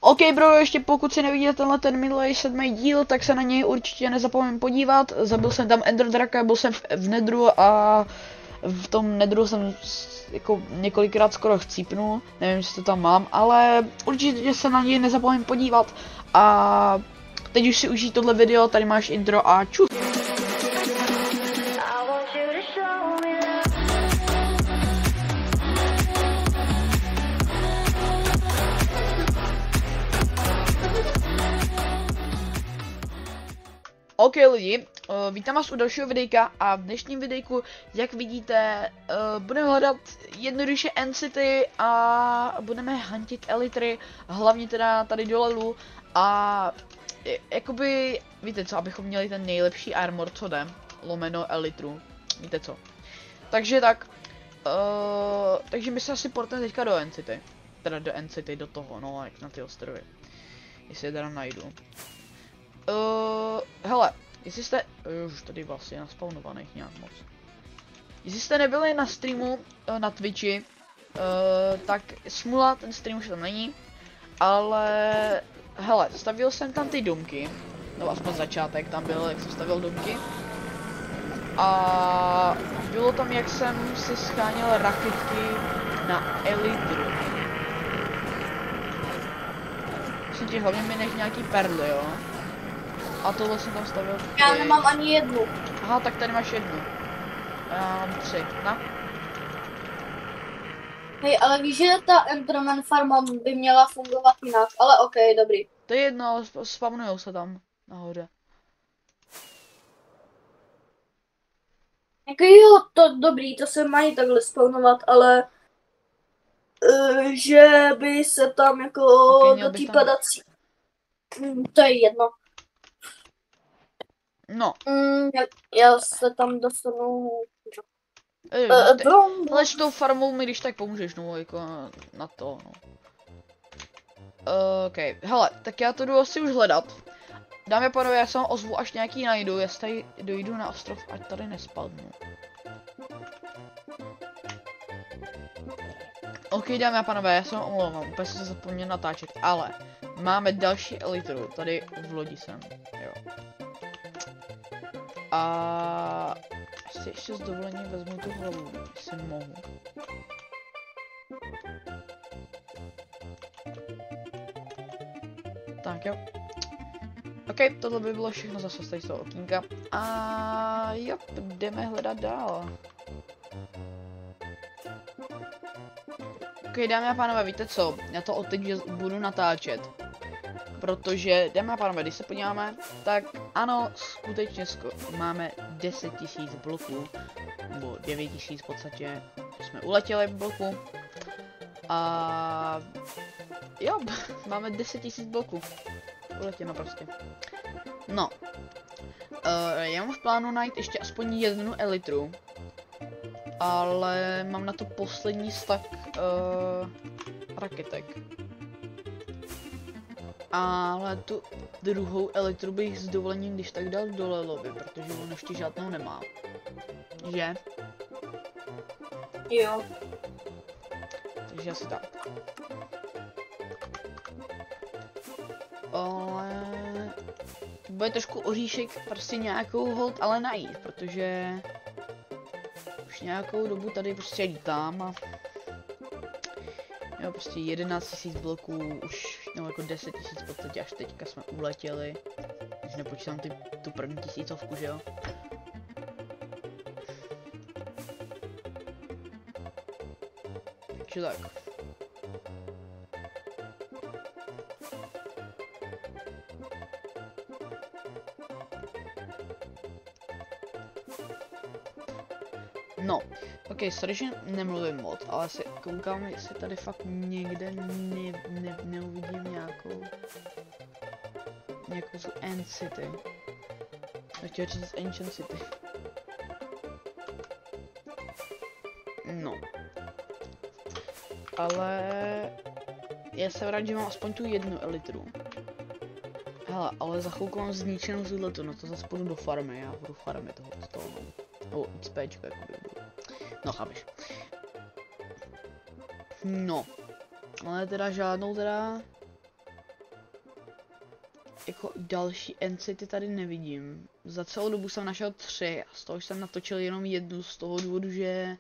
OK bro, ještě pokud si nevidíte tenhle ten minulý 7. díl, tak se na něj určitě nezapomeň podívat. Zabil jsem tam Ender Draka, byl jsem v Nedru a v tom Nedru jsem jako několikrát skoro chcípnul. Nevím, jestli to tam mám, ale určitě se na něj nezapomeň podívat. A teď už si užij tohle video, tady máš intro a čus. OK lidi, vítám vás u dalšího videjka a v dnešním videjku, jak vidíte, budeme hledat jednoduše End-City a budeme huntit elitry, hlavně teda tady do levelu a jakoby, víte co, abychom měli ten nejlepší armor, co jde, lomeno elitru, víte co. Takže tak, takže my se asi portujeme teďka do End-City, teda do End-City, do toho, no, jak na ty ostrovy, jestli je teda najdu. Hele, jestli jste, už tady vlastně naspawnovaných nějak moc. Jestli jste nebyli na streamu, na Twitchi, tak smula, ten stream už tam není. Ale, hele, stavil jsem tam ty domky, no aspoň začátek tam byl, jak jsem stavil domky. A bylo tam, jak jsem si scháněl raketky na elitru. Myslím ti, hlavně mi nech nějaký perly, jo. A tohle jsem tam stavil. Já nemám ani jednu. Aha, tak tady máš jednu. Já mám 3, no? Hej, ale víš, že ta Enderman farma by měla fungovat jinak, ale ok, dobrý. To je jedno, spavnujou se tam nahoře. Jako jo, to dobrý, to se mají takhle spawnovat, ale že by se tam jako Okay, do té padací... to je jedno. No. Já se tam dostanu... Ale s tou farmou mi když tak pomůžeš, no, jako na to, no. OK, hele, tak já to jdu asi už hledat. Dámy a pánové, já se vám ozvu, až nějaký najdu, já tady dojdu na ostrov, ať tady nespadnu. OK, dámy a pánové, já se vám omlouvám, úplně jsem se zapomněl natáčet, ale máme další elitru, tady v lodi jsem, jo. A ještě s dovolením vezmu tu hlavu, jestli mohu. Tak jo. OK, tohle by bylo všechno zase z toho okýnka. A jo, jdeme hledat dál. OK, dámy a pánové, víte co? Já to od teď budu natáčet. Protože, dámy a pánové, když se podíváme, tak ano, skutečně máme 10 000 bloků, nebo 9 000 v podstatě, jsme uletěli v bloku. A jo, máme 10 000 bloků, uletěno prostě. No, já mám v plánu najít ještě aspoň jednu elitru, ale mám na to poslední stack raketek. Ale tu druhou elitru bych s dovolením když tak dal do lobby, protože on ještě žádnou nemá. Že? Jo. Takže asi tak. Ale bude trošku oříšek prostě nějakou hold ale najít, protože už nějakou dobu tady prostě lítám a jo, prostě 11 000 bloků, už no jako 10 000 v podstatě, až teďka jsme uletěli. Když nepočítám tu první 1000, že jo. Takže tak. No, ok, sorry, že nemluvím moc, ale si koukám, jestli tady fakt někde neuvidím nějakou z End-City. Já chtěl říct Ancient City. No. Ale já jsem rád, že mám aspoň tu jednu elitru. Hele, ale za chvilku mám zničenou zůletu, no to zase půjdu do farmy, já budu farmy toho. O, XPčko, jakoby. No, chápeš. No. Ale teda žádnou teda jako další N-City tady nevidím. Za celou dobu jsem našel 3 a z toho jsem natočil jenom jednu z toho důvodu, že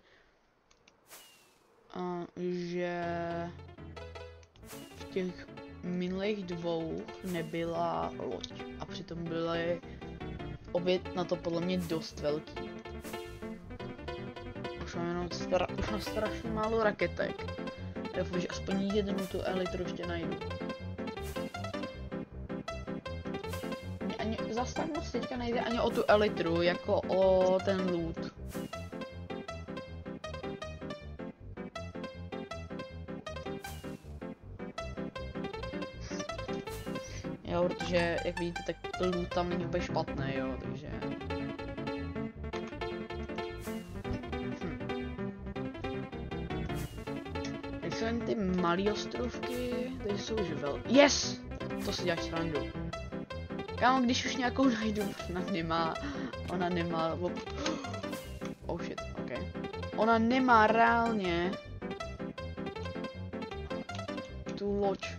v těch minulých 2 nebyla loď a přitom byly obě na to podle mě dost velký. Už mám jenom strašně málo raketek. Doufám, že aspoň jednu tu elitru ještě najdu. Ani zas tak moc teďka nejde ani o tu elitru, jako o ten loot. Jo, protože jak vidíte, tak loot tam není úplně špatný, jo, takže... Teď jsou jen ty malé ostrovky, tady jsou už Yes! To si děláš srandu. Kámo, když už nějakou najdu, ona nemá, oh shit, ok. Ona nemá reálně tu loď.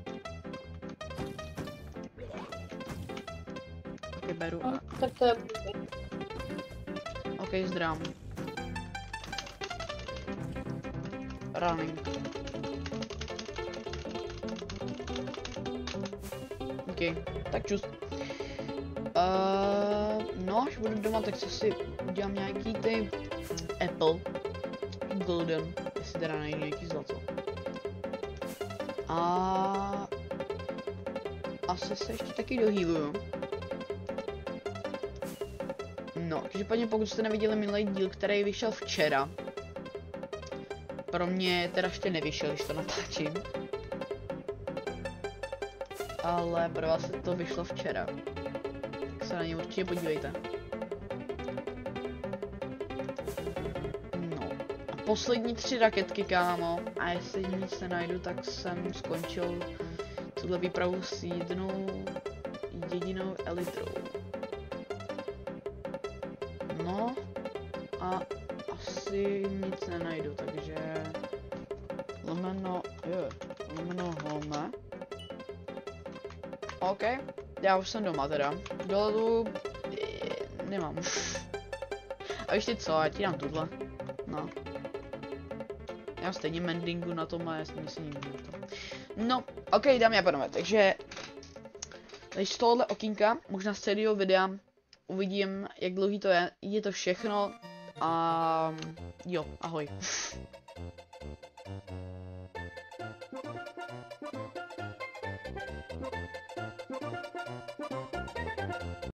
Ok, beru. Tak to je... Ok, zdrám. Running. Ok, tak čus. No, až budu doma, tak si udělám nějaký ty Apple Golden, jestli teda najdu nějaký zlato. A asi se ještě taky dohealuju. No, každopádně pokud jste neviděli minulý díl, který vyšel včera, pro mě teda ještě nevyšel, když to natáčím. Ale pro vás to vyšlo včera. Tak se na ně určitě podívejte. No. A poslední 3 raketky, kámo. A jestli nic nenajdu, tak jsem skončil tuhle výpravu s jedinou elitrou. No. A asi nic nenajdu, takže... Lomeno home. OK, já už jsem doma teda. Dolu nemám. A ještě co, já ti dám tuhle. No. Já stejně mendingu na tom a já si myslím na to. No, OK, dámy a pánové, takže tady z tohohle okýnka, možná z celého videa, uvidím, jak dlouhý to je to všechno a jo, ahoj.